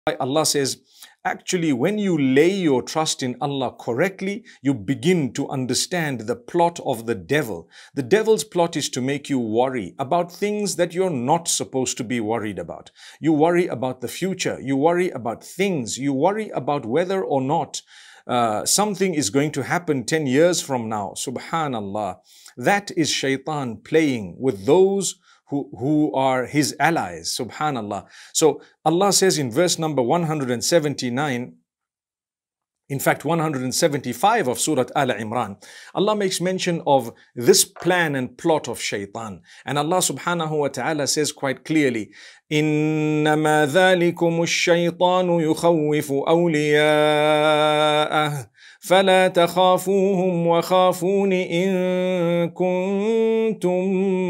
Allah says, actually, when you lay your trust in Allah correctly, you begin to understand the plot of the devil. The devil's plot is to make you worry about things that you're not supposed to be worried about. You worry about the future. You worry about things. You worry about whether or not something is going to happen 10 years from now. Subhanallah. That is shaitan playing with those who are his allies. Subhanallah. So Allah says in verse number 179, in fact 175 of Surah Al-Imran, Allah makes mention of this plan and plot of shaitan. And Allah subhanahu wa ta'ala says quite clearly, إِنَّمَا ذَلِكُمُ الشَّيْطَانُ يُخَوِّفُ أَوْلِيَاءَهُ فَلَا تَخَافُوهُمْ وَخَافُونِ إِن كُنتُم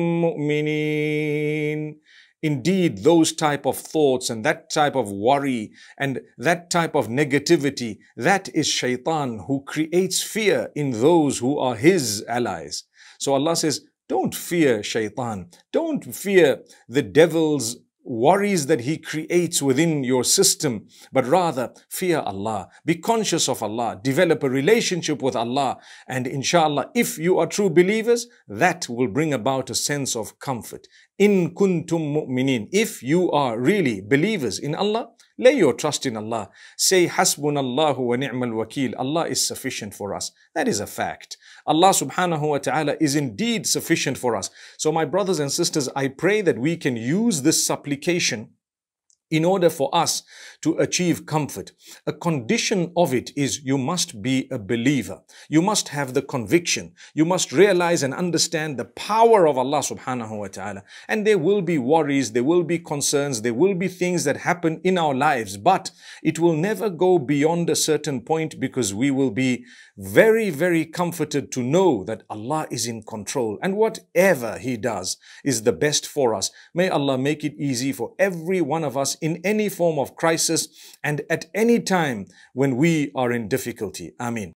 مُؤْمِنِينَ. Indeed, those type of thoughts and that type of worry and that type of negativity, that is shaitan who creates fear in those who are his allies. So Allah says, don't fear shaitan. Don't fear the devil's worries that he creates within your system, but rather fear Allah. Be conscious of Allah. Develop a relationship with Allah. And inshallah, if you are true believers, that will bring about a sense of comfort. In kuntum mu'minin. If you are really believers in Allah, lay your trust in Allah. Say, Hasbunallahu wa ni'mal wakil. Allah is sufficient for us. That is a fact. Allah subhanahu wa ta'ala is indeed sufficient for us. So my brothers and sisters, I pray that we can use this supplication in order for us to achieve comfort. A condition of it is you must be a believer. You must have the conviction. You must realize and understand the power of Allah subhanahu wa ta'ala. And there will be worries, there will be concerns, there will be things that happen in our lives, but it will never go beyond a certain point because we will be very, very comforted to know that Allah is in control and whatever He does is the best for us. May Allah make it easy for every one of us in any form of crisis and at any time when we are in difficulty. Ameen.